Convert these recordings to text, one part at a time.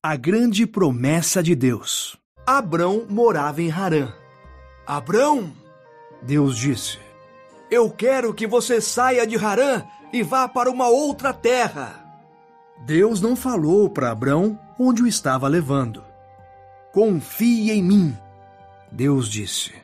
A grande promessa de Deus. Abrão morava em Harã. Abrão, Deus disse: eu quero que você saia de Harã e vá para uma outra terra. Deus não falou para Abrão onde o estava levando. Confie em mim, Deus disse.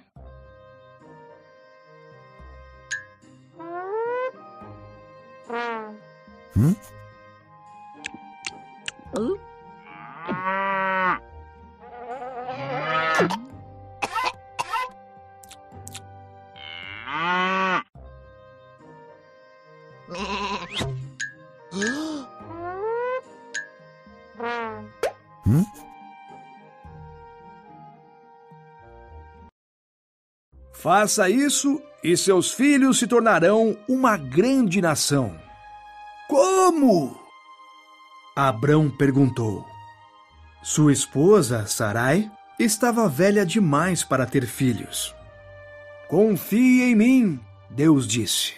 Faça isso e seus filhos se tornarão uma grande nação. Como? Abrão perguntou. Sua esposa, Sarai, estava velha demais para ter filhos. Confie em mim, Deus disse.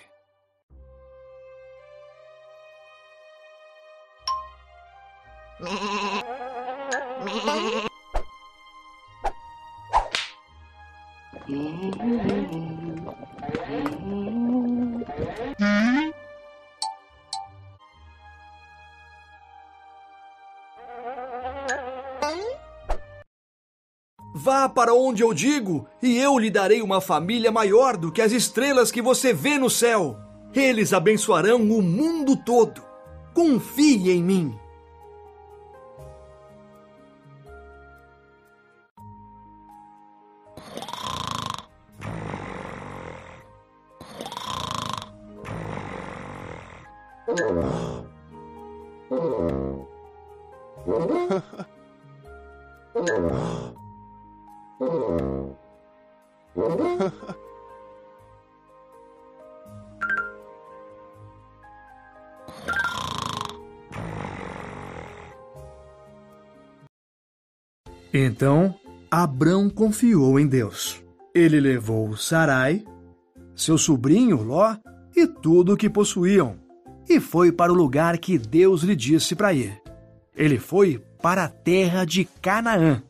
Vá para onde eu digo, e eu lhe darei uma família maior do que as estrelas que você vê no céu. Eles abençoarão o mundo todo. Confie em mim. Então, Abrão confiou em Deus. Ele levou Sarai, seu sobrinho Ló e tudo o que possuíam, e foi para o lugar que Deus lhe disse para ir. Ele foi para a terra de Canaã.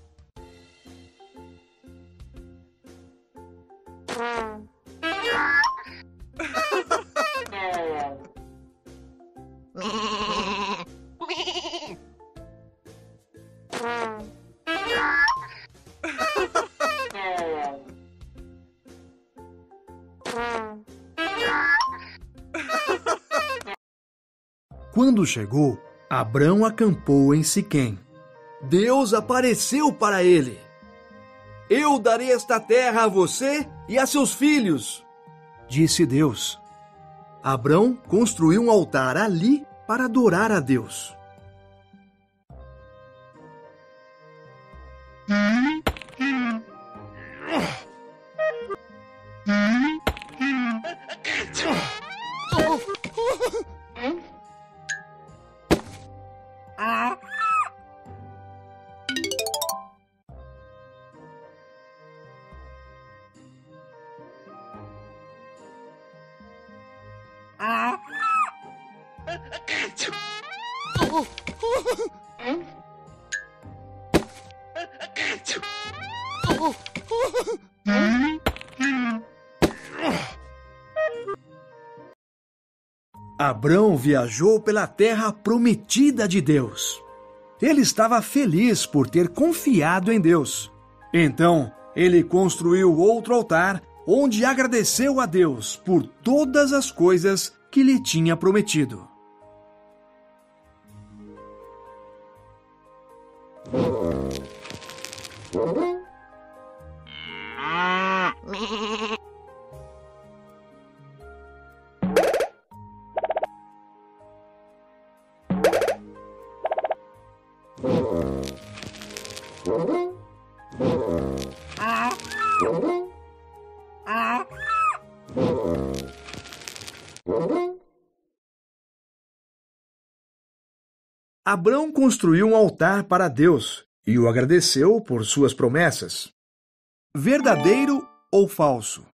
Quando chegou, Abrão acampou em Siquém. Deus apareceu para ele. Eu darei esta terra a você e a seus filhos, disse Deus. Abrão construiu um altar ali para adorar a Deus. Abrão viajou pela terra prometida de Deus. Ele estava feliz por ter confiado em Deus. Então, ele construiu outro altar onde agradeceu a Deus por todas as coisas que lhe tinha prometido. Abrão construiu um altar para Deus e o agradeceu por suas promessas. Verdadeiro ou falso?